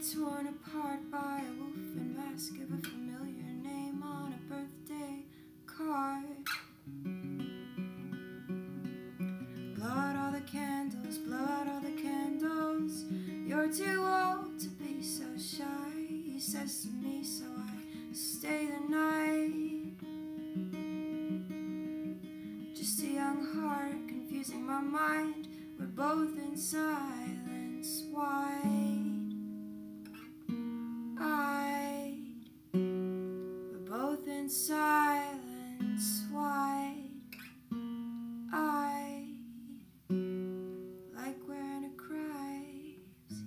torn apart by a wolf in mask of a familiar name on a birthday card. Blow out all the candles, blow out all the candles. You're too old to be so shy, he says to me, so I stay the night. Just a young heart confusing my mind. We're both in silence, wide-eyed. We're both in silence, wide-eyed, like we're in a crisis.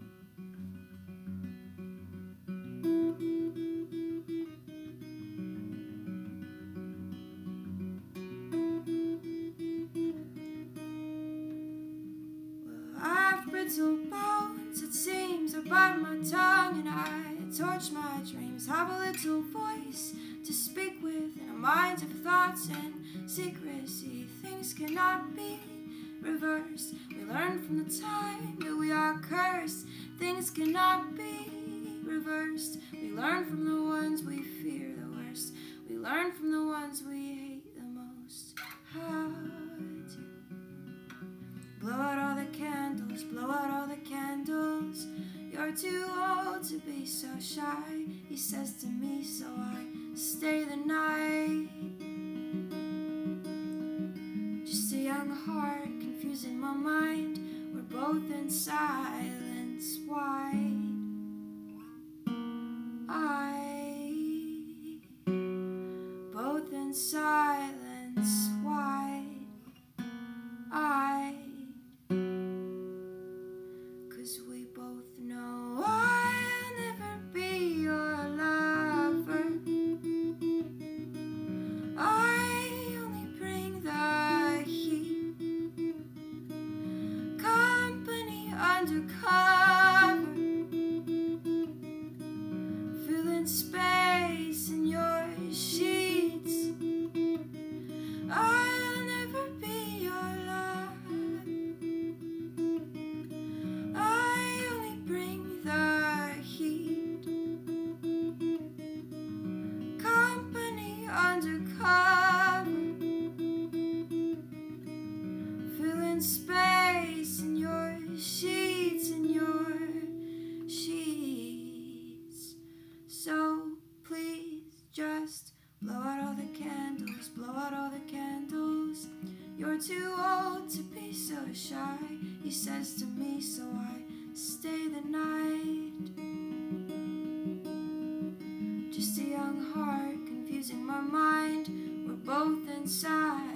Well, I've brittle bones, it seems, I bite my tongue and I torch my dreams. Have a little voice to speak with in a mind of thoughts and secrecy. Things cannot be reversed. We learn from the time that we are cursed. Things cannot be reversed. We learn from the ones we fear the worst. We learn from the ones we hate the most. How to blow out all the candles, blow out all the candles. You're too old to be so shy, he says to me, so I stay the night. Just a young heart confusing my mind. We're both in silence, wide-eyed. Both in silence, wide-eyed. 'Cause we both know I'll never be your lover. I only bring the heat, company undercover, filling space in your sheets. I'll never be your lover. I only bring the heat, company undercover, filling space in your sheets, in your sheets. So please just blow out all the candles, blow out all the candles. You're too old to be so shy, he says to me, so I stay the night. Just a young heart confusing my mind. We're both inside.